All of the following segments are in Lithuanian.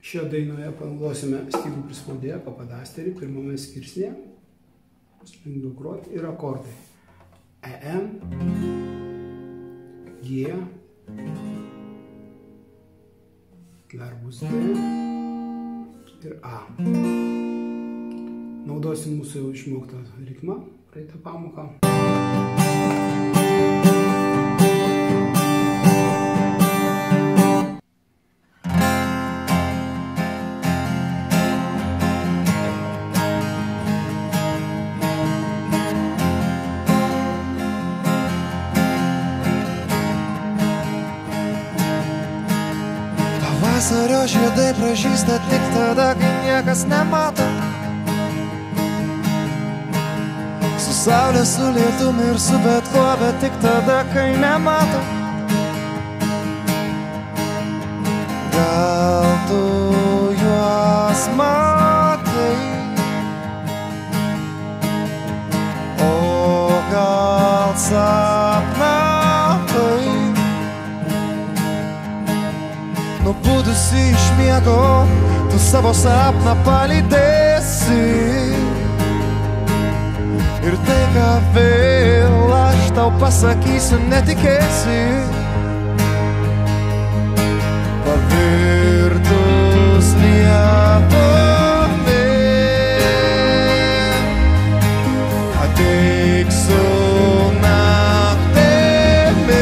Šioje dainoje panaudosime stygų prispaudėją, papadasterį, pirmame skirsnyje, lengviau groti ir akordai. EM, G, dar bus D ir A. Naudosim mūsų jau išmoktą ritmą, praeitą pamoką. Pavasario žiedai pražysta tik tada, kai niekas nemato. Su saulė, su lietumi ir su bet kuo, bet tik tada, kai nemato. Gal tu juos matai, o gal sapnavai. Nubudusi iš miego, tu savo sapną palydėsi. Ir tai, ką vėl aš tau pasakysiu, netikėsi. Pavirtus lietumi ateik su naktimi.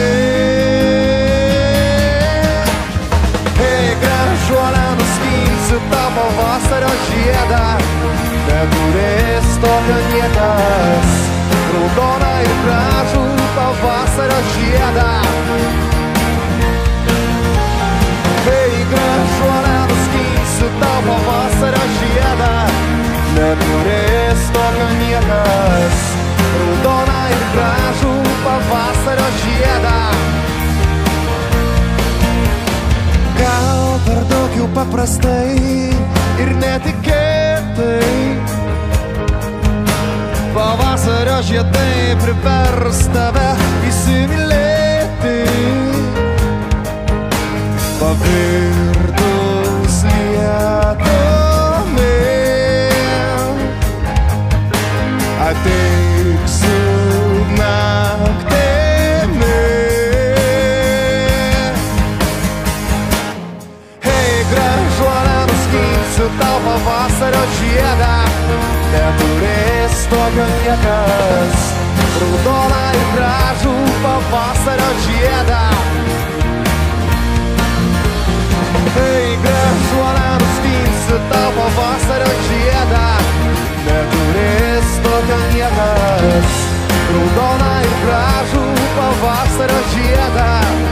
Hei, gražuolė, nuskinsiu tau pavasario žiedą, neturės tokio niekas. Raudoną ir gražų pavasario žiedą. Hei, gražuolė, nuskinsiu tau pavasario žiedą, neturės tokio niekas. Raudoną ir gražų pavasario žiedą. Gal per daug jau paprastai ir netikėtai, pavasario žiedai privers tave įsimylėti. Pavirtus lietumi ateik su naktimi. Hei, gražuolė, nuskinsiu tau pavasario žiedą, neturės tokio niekas. Raudoną ir gražų pavasario žiedą. Hei, gražuolė, nuskinsiu tau pavasario žiedą, neturės tokio niekas. Raudoną ir gražų pavasario žiedą.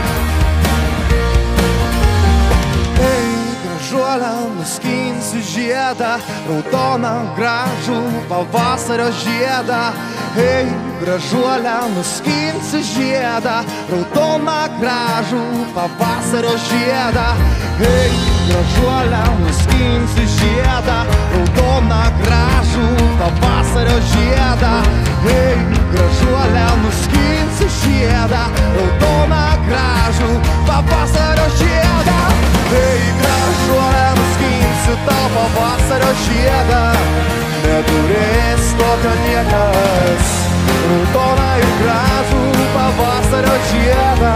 Hei, gražuolė, nuskinsiu žiedą, raudoną, gražų pavasario žiedą. Hei, gražuolė, nuskinsiu žiedą, raudoną, gražų pavasario žiedą. Hei, gražuolė, nuskinsiu žiedą, raudoną, gražų pavasario žiedą. Hei, gražuolė, nuskinsiu žiedą, raudoną, gražų pavasario žiedą. Hei, gražuolė, nuskinsiu tau pavasario žiedą, neturės tokio niekas. Raudoną ir gražų pavasario žiedą.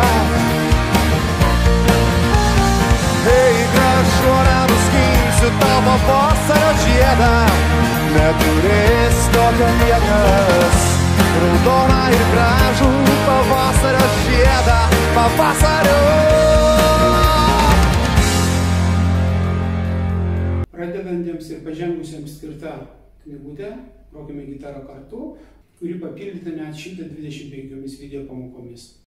Hei, gražuolė, nuskinsiu tau pavasario žiedą, neturės tokio niekas. Raudoną ir gražų pavasario žiedą. Pavasario. Pradedantiems ir pažengusiems skirta knygutė Grokime gitarą kartu, kuri papildyta net 125 video pamokomis.